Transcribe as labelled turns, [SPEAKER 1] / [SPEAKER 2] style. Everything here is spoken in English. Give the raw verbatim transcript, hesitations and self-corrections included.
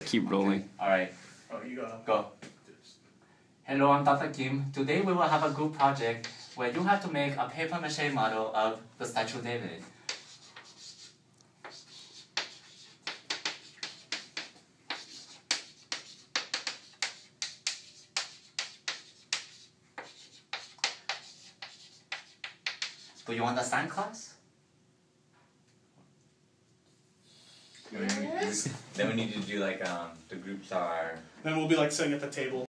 [SPEAKER 1] keep rolling.
[SPEAKER 2] Okay. Alright.
[SPEAKER 3] Oh, you go.
[SPEAKER 2] Go. Hello, I'm Doctor Kim. Today we will have a group project where you have to make a paper mache model of the Statue of David. Do you understand, class?
[SPEAKER 4] Then we need to do like um the groups are
[SPEAKER 3] Then we'll be like sitting at the table.